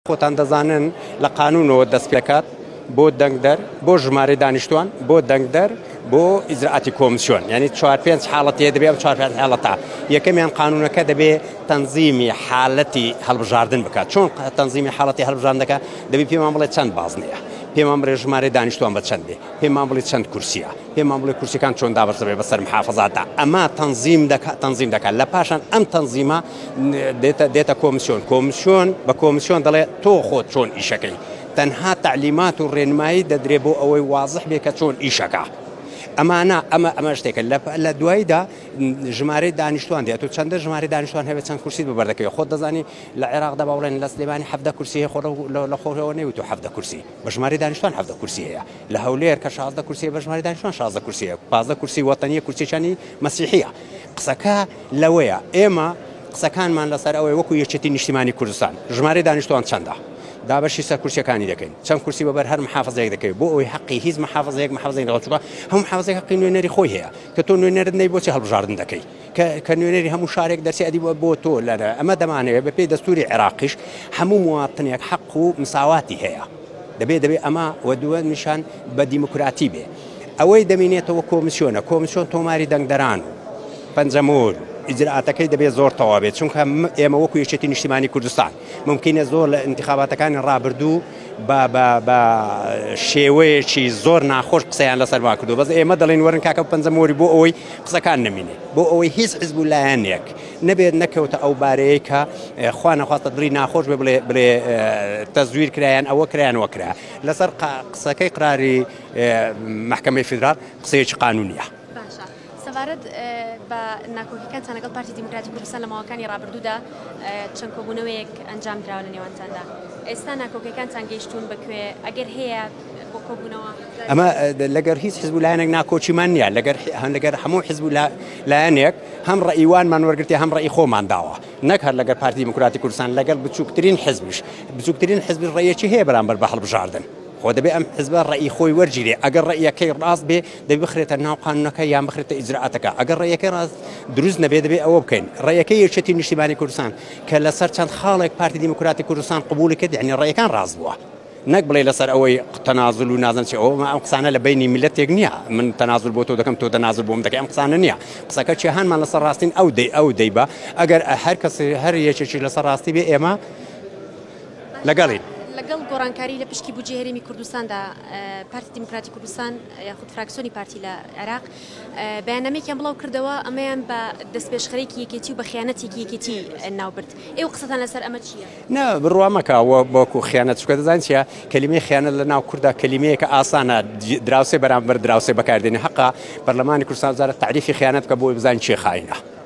خۆتان دەزانن لە قانونەوە دەست پێکات بۆ دەنگدەر بۆ ژمارە دانیشتوان بۆ دەنگدەر بۆ ئیجرعاتی کۆمیسیۆن یعنی 4-5 حاڵەتی دەبێت 4-5 حاڵەتە یەکەمیان قانونەکە دەبێت تەنزیمی حالەتی هەڵبژاردن بکات چۆن تەنزیمی حالەتی هەڵبژاردن دەکات دەبێت پێمان بڵێ چەند بازنەیە پێمان بڵێ ژمارە دانیشتوان بە چەندێ پێمان بڵێ چەند کورسیە پێمان بڵێ کورسیەکان چۆن دابەش دەبێت بەسەر محافەزاتدا ئەمە تەنزیم دەکات لە پاشان ئەم تەنزیمە دێتە کۆمیسیۆن بە کۆمیسیۆن دەڵێ تۆ خۆت چۆن ئیشەکەی تەنها تعلیمات و ڕێنمایی دەدرێ بۆ ئەوەی وازح بێ کە چۆن ئیشەکە ئەمە شتێکە لە دواییدا ژمارەی دانیشتوان دێت و چەندە ژمارە دانیشتوان هەبێت چەند کورسی ببەردەکەوێت خۆت دەزانی لە عێراقدا باوڵێن لە سلێمانی 17 کورسی خۆ لە خۆرەوە نەوت و 17 کورسی بە ژمارە دانیشتوان 17 کورسی هەیە لە هەولێر کە 16 کورسی بە ژمارە دانیشتوان 16 کورسی 15 کورسی وەتەنیە کورسیەکانی مەسیحیە قسەکە لەوەیە ئێمە قسەکانمان لەسەر ئەوەی وەکو یەکێتی نیشتیمانی کوردستان ژمارە دانیشتوان چەندە دابەشی سەر کورسیەکانی دەکەین چەند کورسی بەبەر هەر محافظەیەک دەکەوێت بۆ ئەوەی حەقی هیچ محافظەیەک دەڵچووکە هەموو محافظەیەک حەقی نوێنەری خۆی هەیە کە تۆ نوێنەرت نەی بۆچی هەڵبژاردن دەکەی کە نوێنەری هەموو شارێک دەرسی ئەدی بۆ تۆ لەرە ئەمە دەمانەوێت بە پێی دەستوری عێراقیش هەموو مواتنێک حەق و مساواتی هەیە دەبێت ئەمە وەدووە نیشان بە دیموکراتی بێ ئەوەی دەمێنێتەوە کۆمیسیۆن تۆماری دەنگدەران و پەنجەمۆر ئیجرعاتەکەی دەبێت زۆر تەواو بێت چونکە ئێمە وەکو یەکێتی نیشتیمانی کوردستان ممکنە زۆر لە انتخاباتەکانی ڕابردوو بە شێوەیەکی زۆر ناخۆش قسەیان لەسەرما کردو بەس ئێمە دەڵێن وەرن کاکە پەنجەمۆری بۆ ئەوەی قسەکان نەمینێ بۆ ئەوەی هیچ حیزب لایەنێک نەبێت نەکەوتە ئەو بارەیە کە خوا نەخواستە دڵی ناخۆش بڵێ تەزویر کرایان ئەوە کرایان وەکرا لەسەر قسەکەی قراری محکەمەی فیدرال قسەیەکی قانونیە. سەوارەت بە ناکۆکیەکانتان لەگەڵ پارتی دیموکراتی کوردستان لە ماوەکانی ڕابردوودا چەند کۆبوونەوەیەک ئەنجام دراوە لە نێوانتاندا ئێستا ناکۆکیەکانتان گەیشتون بەکوێ ئەگەر هەیە بۆ کۆبوونەوە ئەمە لەگەر هیچ حیزب لایەنێک ناکۆچیمان نییە لەگەر هەموو حیزب لایەنێک هەم ڕئیوانمان وەرگرتێ هەم ڕئی خۆمان داوە نەک هەر لەگەر پارتی دیموکراتی کوردستان لەگەر بچووکترین حیزبی ڕێیەکی هەیە بەرامبەر بە هەڵبژاردن خۆ دەبێت ئەم حیزبە ڕئی خۆی وەرگیرێ ئەگەر ڕئیەکەی ڕاست بێ دەبێت بخرێتە ناو قانونەکە یان بخرێتە ئیجرعاتەکە ئەگەر ڕئیەکەی ڕاست دروست نەبێت دەبێت ئەوە بکەین ڕئیەکەی یەکێتی نیشتیمانی کوردستان کە لەسەر چەند خاڵێک پارتی دیموکراتی کوردستان قبولی کرد یعنی ڕئیەکان ڕاست بووە نەک بڵێ لەسەر ئەوەی تەنازل و نازن چی ئەم قسانە لە بینی میلەتێک نییە من تەنازل بۆ تۆ دەکەم تۆ تەنازل بۆم دەکەی ئەم قسانە نییە قسەکە چێهانمان لەسەر ڕاستین ئەو دەیبە ئەگەر هەر کەس هەر یەکێکی لەسەر ڕاستی بێ ئێمە لەگەڵین لەگەڵ گۆڕانکاری لە پشتی بودجێ هەرێمی کوردستاندا پارتی دیموکراتی کوردستان یاخود فراکسیۆنی پارتی لە عێراق بەیاننامەیەکیان بڵاو کردەوە ئەمەیان بە دەستپێشخەرێکی یەکێتی و بە خیانەتێکی یەکێتی ناوبرد ئێوە قسەتان لەسەر ئەمە چییە؟ نا بڕوا مەکەوە بۆکو خیانەت چکە دەزانین چیە کەلیمەی خیانەت لە ناو کووردا کەلیمەیەکە ئاسانە دراوسێ بەرامبەر دراوسێ بەکاردێنی حەقا پەرلەمانی کوردستان وزارەت تعریفی خیانەت بکە بۆ بزانین چێ خاینە